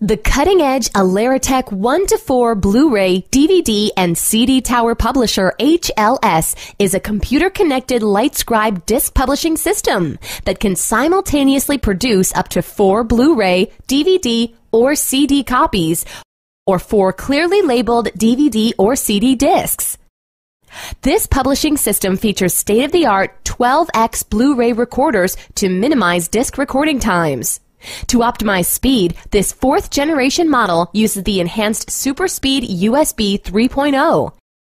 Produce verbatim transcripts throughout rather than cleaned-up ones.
The cutting-edge Aleratec one to four Blu-ray, D V D, and C D Tower Publisher H L S is a computer-connected LightScribe disc publishing system that can simultaneously produce up to four Blu-ray, D V D, or C D copies, or four clearly labeled D V D or C D discs. This publishing system features state-of-the-art twelve X Blu-ray recorders to minimize disc recording times. To optimize speed, this fourth generation model uses the enhanced Super Speed U S B three point oh.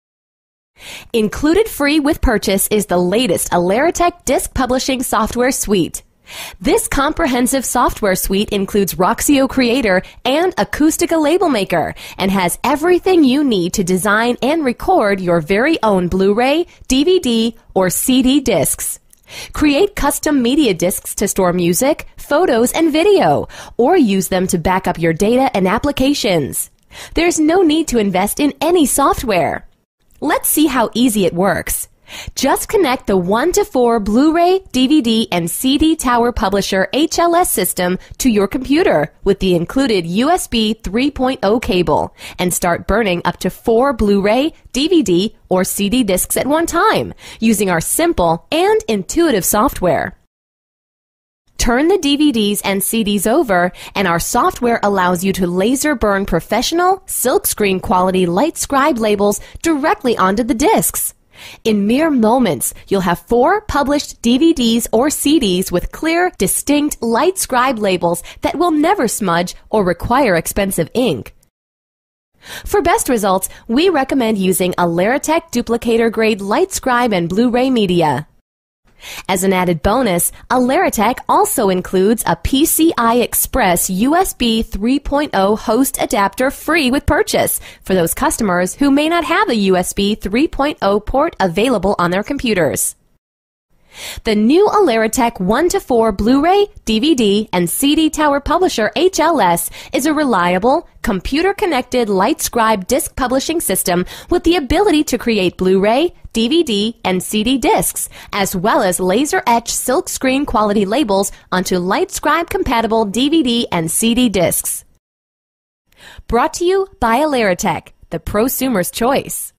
Included free with purchase is the latest Aleratec disc publishing software suite. This comprehensive software suite includes Roxio Creator and Acoustica Label Maker and has everything you need to design and record your very own Blu-ray, D V D, or C D discs. Create custom media discs to store music, photos, and video, or use them to back up your data and applications. There's no need to invest in any software. Let's see how easy it works. Just connect the one to four Blu-ray, D V D, and C D Tower Publisher H L S system to your computer with the included U S B three point oh cable and start burning up to four Blu-ray, D V D, or C D discs at one time using our simple and intuitive software. Turn the D V Ds and C Ds over, and our software allows you to laser burn professional, silkscreen quality LightScribe labels directly onto the discs. In mere moments, you'll have four published D V Ds or C Ds with clear, distinct LightScribe labels that will never smudge or require expensive ink. For best results, we recommend using Aleratec Duplicator grade LightScribe and Blu-ray media. As an added bonus, Aleratec also includes a P C I Express U S B three point oh host adapter free with purchase for those customers who may not have a U S B three point oh port available on their computers. The new Aleratec one to four Blu-ray, D V D, and C D Tower Publisher H L S is a reliable, computer-connected LightScribe disc publishing system with the ability to create Blu-ray, D V D, and C D discs, as well as laser-etched silkscreen quality labels onto LightScribe-compatible D V D and C D discs. Brought to you by Aleratec, the prosumer's choice.